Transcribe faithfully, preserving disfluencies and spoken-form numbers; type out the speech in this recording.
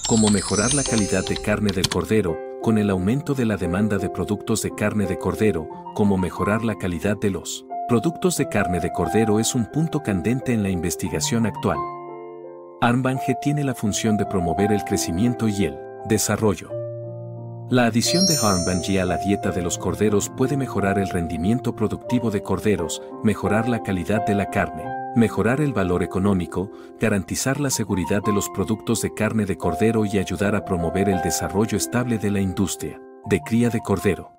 Cómo mejorar la calidad de carne del cordero, con el aumento de la demanda de productos de carne de cordero, cómo mejorar la calidad de los productos de carne de cordero es un punto candente en la investigación actual. Armbanje tiene la función de promover el crecimiento y el desarrollo. La adición de Armbanje a la dieta de los corderos puede mejorar el rendimiento productivo de corderos, mejorar la calidad de la carne, mejorar el valor económico, garantizar la seguridad de los productos de carne de cordero y ayudar a promover el desarrollo estable de la industria de cría de cordero.